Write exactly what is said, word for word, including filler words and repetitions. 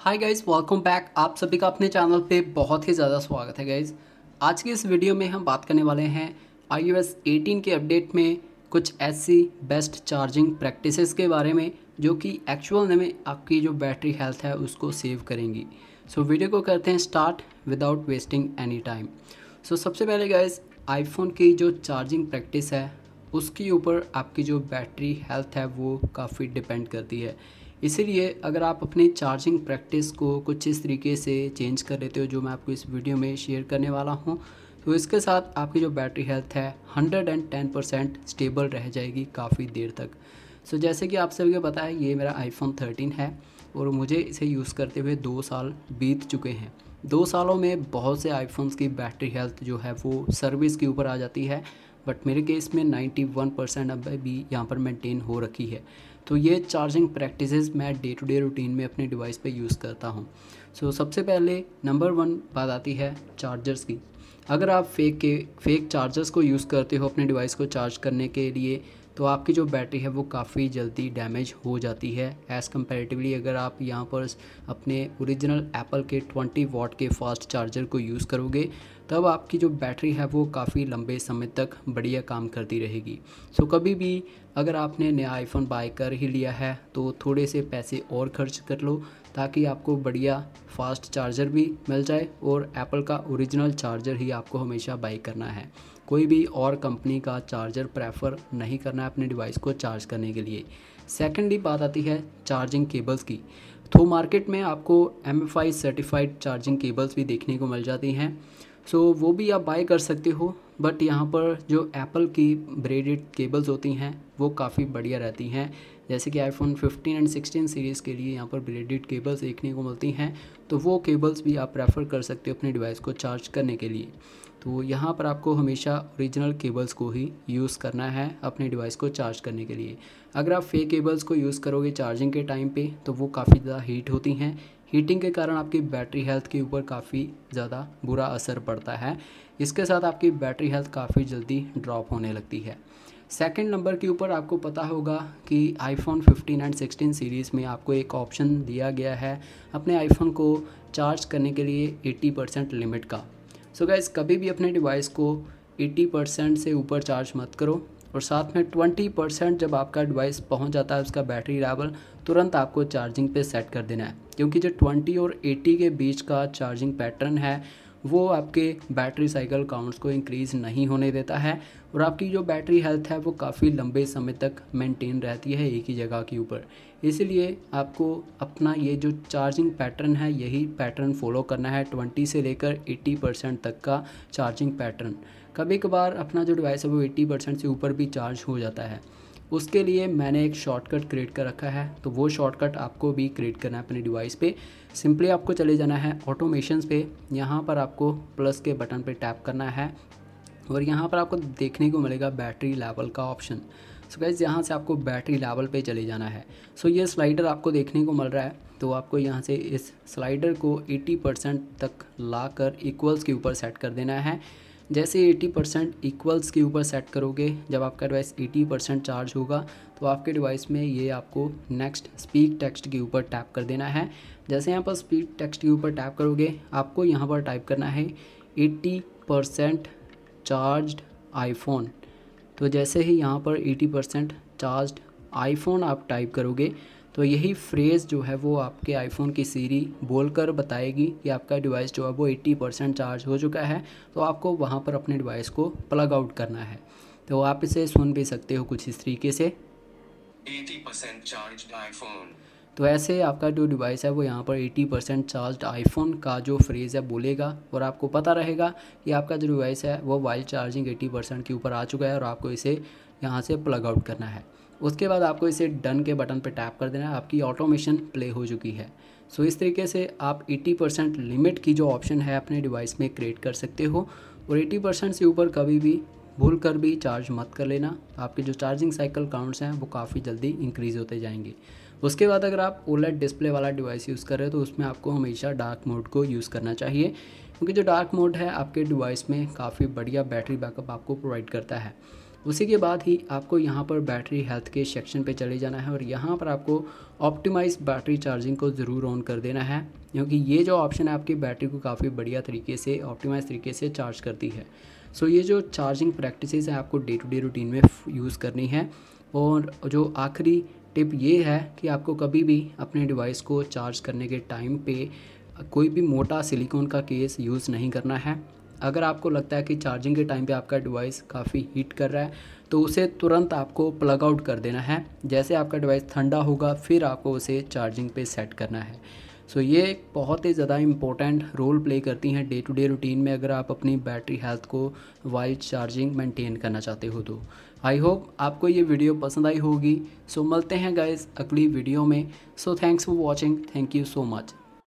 हाय guys, welcome back. आप सभी का अपने चैनल पे बहुत ही ज़्यादा स्वागत है गाइज़। आज की इस वीडियो में हम बात करने वाले हैं आईओएस एटीन के अपडेट में कुछ ऐसी बेस्ट चार्जिंग प्रैक्टिसेस के बारे में जो कि एक्चुअल में आपकी जो बैटरी हेल्थ है उसको सेव करेंगी। सो so, वीडियो को करते हैं start without wasting any time. So सबसे पहले गाइज़, आईफोन की जो चार्जिंग प्रैक्टिस है उसके ऊपर आपकी जो बैटरी हेल्थ है वो काफ़ी डिपेंड करती है। इसीलिए अगर आप अपनी चार्जिंग प्रैक्टिस को कुछ इस तरीके से चेंज कर लेते हो जो मैं आपको इस वीडियो में शेयर करने वाला हूं, तो इसके साथ आपकी जो बैटरी हेल्थ है hundred and ten percent stable रह जाएगी काफ़ी देर तक। सो जैसे कि आप सभी को पता है, ये मेरा आईफोन थर्टीन है और मुझे इसे यूज़ करते हुए दो साल बीत चुके हैं। दो सालों में बहुत से आईफोन्स की बैटरी हेल्थ जो है वो सर्विस के ऊपर आ जाती है, बट मेरे केस में नाइन्टी वन परसेंट अब भी यहाँ पर मेंटेन हो रखी है। तो ये चार्जिंग प्रैक्टिसेस मैं डे टू डे रूटीन में अपने डिवाइस पे यूज़ करता हूँ। सो so, सबसे पहले नंबर वन बात आती है चार्जर्स की। अगर आप फेक के फेक चार्जर्स को यूज़ करते हो अपने डिवाइस को चार्ज करने के लिए, तो आपकी जो बैटरी है वो काफ़ी जल्दी डैमेज हो जाती है एज़ कम्पेरेटिवली अगर आप यहाँ पर अपने ओरिजिनल एप्पल के ट्वेंटी वॉट के फास्ट चार्जर को यूज़ करोगे, तब आपकी जो बैटरी है वो काफ़ी लंबे समय तक बढ़िया काम करती रहेगी। सो so, कभी भी अगर आपने नया आईफोन बाय कर ही लिया है तो थोड़े से पैसे और खर्च कर लो ताकि आपको बढ़िया फास्ट चार्जर भी मिल जाए, और एप्पल का ओरिजिनल चार्जर ही आपको हमेशा बाय करना है। कोई भी और कंपनी का चार्जर प्रेफर नहीं करना है अपने डिवाइस को चार्ज करने के लिए। सेकेंडली बात आती है चार्जिंग केबल्स की। तो मार्केट में आपको M F I certified charging cables भी देखने को मिल जाती हैं। सो so, वो भी आप बाय कर सकते हो, बट यहाँ पर जो एप्पल की ब्रेडेड केबल्स होती हैं वो काफ़ी बढ़िया रहती हैं। जैसे कि iPhone fifteen and sixteen series के लिए यहाँ पर ब्रेडेड केबल्स देखने को मिलती हैं, तो वो केबल्स भी आप प्रेफर कर सकते हो अपने डिवाइस को चार्ज करने के लिए। तो यहाँ पर आपको हमेशा ओरिजिनल केबल्स को ही यूज़ करना है अपने डिवाइस को चार्ज करने के लिए। अगर आप फेक केबल्स को यूज़ करोगे चार्जिंग के टाइम पे तो वो काफ़ी ज़्यादा हीट होती हैं। हीटिंग के कारण आपकी बैटरी हेल्थ के ऊपर काफ़ी ज़्यादा बुरा असर पड़ता है। इसके साथ आपकी बैटरी हेल्थ काफ़ी जल्दी ड्रॉप होने लगती है। सेकंड नंबर के ऊपर आपको पता होगा कि iPhone fifteen and sixteen series में आपको एक ऑप्शन दिया गया है अपने आईफोन को चार्ज करने के लिए एटी परसेंट लिमिट का। सो so गाइस, कभी भी अपने डिवाइस को एटी परसेंट से ऊपर चार्ज मत करो, और साथ में ट्वेंटी परसेंट जब आपका डिवाइस पहुंच जाता है उसका बैटरी लेवल, तुरंत आपको चार्जिंग पे सेट कर देना है, क्योंकि जो ट्वेंटी और एटी के बीच का चार्जिंग पैटर्न है वो आपके बैटरी साइकिल काउंट्स को इंक्रीज़ नहीं होने देता है, और आपकी जो बैटरी हेल्थ है वो काफ़ी लंबे समय तक मेंटेन रहती है एक ही जगह के ऊपर। इसलिए आपको अपना ये जो चार्जिंग पैटर्न है यही पैटर्न फॉलो करना है, ट्वेंटी से लेकर एटी परसेंट तक का चार्जिंग पैटर्न। कभी कभार अपना जो डिवाइस है वो एटी परसेंट से ऊपर भी चार्ज हो जाता है, उसके लिए मैंने एक शॉर्टकट क्रिएट कर रखा है, तो वो शॉर्टकट आपको भी क्रिएट करना है अपने डिवाइस पे। सिंपली आपको चले जाना है ऑटोमेशंस पे, यहाँ पर आपको प्लस के बटन पे टैप करना है और यहाँ पर आपको देखने को मिलेगा बैटरी लेवल का ऑप्शन। सो गाइस, यहाँ से आपको बैटरी लेवल पे चले जाना है। सो ये स्लाइडर आपको देखने को मिल रहा है, तो आपको यहाँ से इस स्लाइडर को एटी परसेंट तक ला कर इक्वल्स के ऊपर सेट कर देना है। जैसे एटी परसेंट इक्वल्स के ऊपर सेट करोगे, जब आपका डिवाइस एटी परसेंट चार्ज होगा तो आपके डिवाइस में ये आपको नेक्स्ट स्पीक टेक्स्ट के ऊपर टैप कर देना है। जैसे यहाँ पर स्पीक टेक्स्ट के ऊपर टैप करोगे, आपको यहाँ पर टाइप करना है एटी परसेंट चार्ज्ड आईफोन। तो जैसे ही यहाँ पर एटी परसेंट चार्ज्ड आईफोन आप टाइप करोगे तो यही फ्रेज़ जो है वो आपके आईफोन की सीरी बोलकर बताएगी कि आपका डिवाइस जो है वो एटी परसेंट चार्ज हो चुका है, तो आपको वहाँ पर अपने डिवाइस को प्लग आउट करना है। तो आप इसे सुन भी सकते हो कुछ इस तरीके से, एटी परसेंट चार्ज्ड आईफोन। तो ऐसे आपका जो डिवाइस है वो यहाँ पर एटी परसेंट चार्ज्ड आईफोन का जो फ्रेज़ है बोलेगा, और आपको पता रहेगा कि आपका जो डिवाइस है वो वाइल चार्जिंग एटी परसेंट के ऊपर आ चुका है और आपको इसे यहाँ से प्लग आउट करना है। उसके बाद आपको इसे डन के बटन पर टैप कर देना है, आपकी ऑटोमेशन प्ले हो चुकी है। सो इस तरीके से आप एटी परसेंट लिमिट की जो ऑप्शन है अपने डिवाइस में क्रिएट कर सकते हो, और एटी परसेंट से ऊपर कभी भी भूल कर भी चार्ज मत कर लेना, आपके जो चार्जिंग साइकिल काउंट्स हैं वो काफ़ी जल्दी इंक्रीज़ होते जाएंगे। उसके बाद अगर आप ओलेड डिस्प्ले वाला डिवाइस यूज़ कर रहे हो तो उसमें आपको हमेशा डार्क मोड को यूज़ करना चाहिए, क्योंकि जो डार्क मोड है आपके डिवाइस में काफ़ी बढ़िया बैटरी बैकअप आपको प्रोवाइड करता है। उसी के बाद ही आपको यहाँ पर बैटरी हेल्थ के सेक्शन पे चले जाना है और यहाँ पर आपको ऑप्टिमाइज बैटरी चार्जिंग को ज़रूर ऑन कर देना है, क्योंकि ये जो ऑप्शन है आपकी बैटरी को काफ़ी बढ़िया तरीके से ऑप्टिमाइज तरीके से चार्ज करती है। सो so, ये जो चार्जिंग प्रैक्टिसेस हैं आपको डे टू डे रूटीन में यूज़ करनी है। और जो आखिरी टिप ये है कि आपको कभी भी अपने डिवाइस को चार्ज करने के टाइम पे कोई भी मोटा सिलिकॉन का केस यूज़ नहीं करना है। अगर आपको लगता है कि चार्जिंग के टाइम पे आपका डिवाइस काफ़ी हीट कर रहा है तो उसे तुरंत आपको प्लग आउट कर देना है। जैसे आपका डिवाइस ठंडा होगा फिर आपको उसे चार्जिंग पे सेट करना है। सो ये एक बहुत ही ज़्यादा इम्पोर्टेंट रोल प्ले करती हैं डे टू डे रूटीन में, अगर आप अपनी बैटरी हेल्थ को वाइल चार्जिंग मेंटेन करना चाहते हो तो। आई होप आपको ये वीडियो पसंद आई होगी। सो मिलते हैं गाइस अगली वीडियो में। So thanks for watching, thank you so much.